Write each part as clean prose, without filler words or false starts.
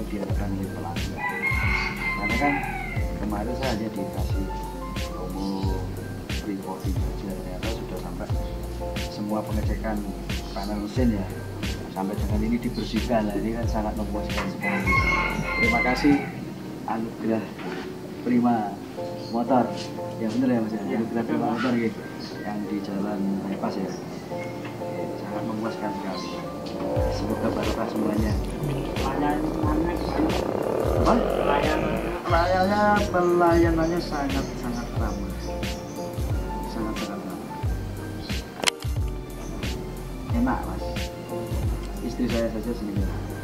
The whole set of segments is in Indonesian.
diadakan oleh pelaku. Karena kan kemarin saya hanya dikasih promo free coating saja, ternyata sudah sampai semua pengecekan panel mesin ya, sampai dengan ini dibersihkan. Nah, ini kan sangat memuaskan sekali. Terima kasih Anugerah Prima Motor, yang benar ya Mas ya, Anugerah Prima Motor ya, yang di Jalan Bypass ya. Sangat memuaskan sekali. Semoga barokah semuanya. Apa? Pelayanannya sangat ramah. Sangat ramah. Enak Mas. Istri saya saja sendiri.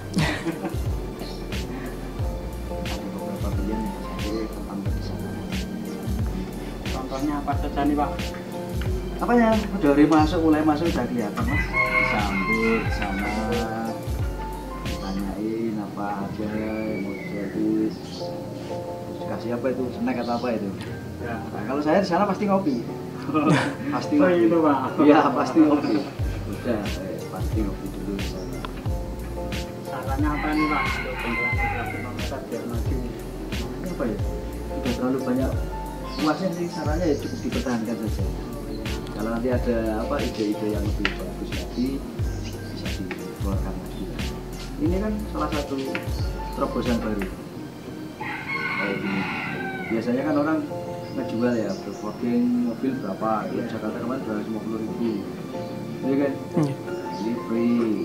Ada beberapa pilihan yang saya tambah di sana. Contohnya apa saja nih Pak? Apanya? Dari mulai masuk udah kelihatan Mas. Disambut sama, ditanyain apa aja mau servis, terus dikasih apa itu, snack atau apa itu. Ya. Nah, kalau saya di sana pasti ngopi. Pasti Oh ngopi. itu Pak? Iya pasti ngopi. Udah, pasti ngopi dulu di sana. Sarannya apa nih Pak untuk penggunaan kilometer biar maju? Ini apa ya? Udah terlalu banyak puasnya sih, sarannya ya cukup dipertahankan saja. Kalau nanti ada apa ide-ide yang lebih bagus lagi, bisa dikeluarkan lagi. Ini kan salah satu terobosan baru kayak gini. Biasanya kan orang ngejual ya, bervoting mobil berapa, ya. Jakarta kemarin 250.000, ini kan ini free.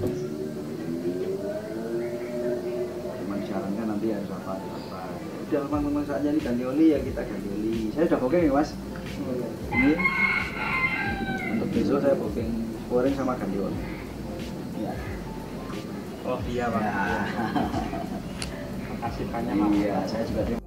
Cuma disarankan nanti harus apa. Udah memang saatnya ini ganti oli ya, kita ganti oli. Saya udah booking ya Mas. Ini untuk besok saya booking scoring sama ganti oli. Ya. Oh iya Pak. Ya. Terima kasih banyak Pak. Iya, saya juga terima